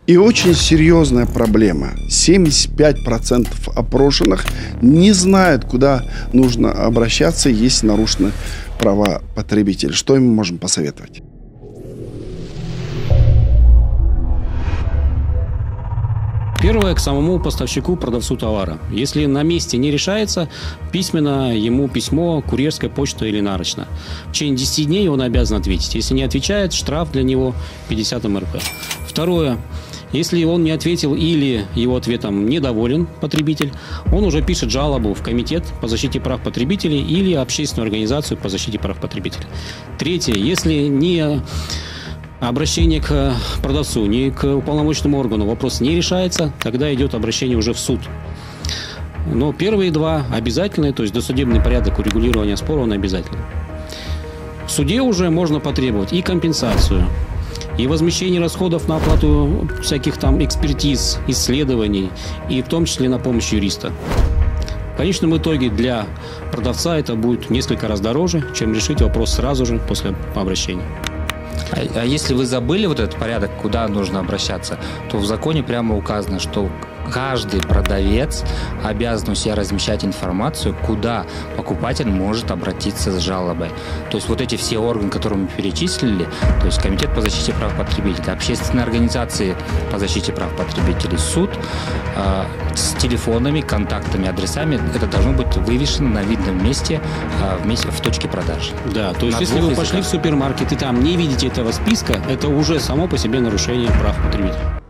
И очень серьезная проблема. 75% опрошенных не знают, куда нужно обращаться, если нарушены права потребителя. Что им можем посоветовать? Первое, к самому поставщику, продавцу товара. Если на месте не решается, письменно ему письмо, курьерская почта или нарочно. В течение 10 дней он обязан ответить. Если не отвечает, штраф для него 50 МРП. Второе. Если он не ответил или его ответом недоволен потребитель, он уже пишет жалобу в Комитет по защите прав потребителей или общественную организацию по защите прав потребителей. Третье. Если не обращение к продавцу, не к уполномоченному органу вопрос не решается, тогда идет обращение уже в суд. Но первые два обязательные, то есть досудебный порядок урегулирования спора, он обязательный. В суде уже можно потребовать и компенсацию, и возмещение расходов на оплату всяких там экспертиз, исследований, и в том числе на помощь юриста. В конечном итоге для продавца это будет несколько раз дороже, чем решить вопрос сразу же после обращения. А если вы забыли вот этот порядок, куда нужно обращаться, то в законе прямо указано, что каждый продавец обязан у себя размещать информацию, куда покупатель может обратиться с жалобой. То есть вот эти все органы, которые мы перечислили, то есть Комитет по защите прав потребителей, общественные организации по защите прав потребителей, суд, с телефонами, контактами, адресами, это должно быть вывешено на видном месте в точке продажи. Да, то есть если вы пошли в супермаркет и там не видите этого списка, это уже само по себе нарушение прав потребителя.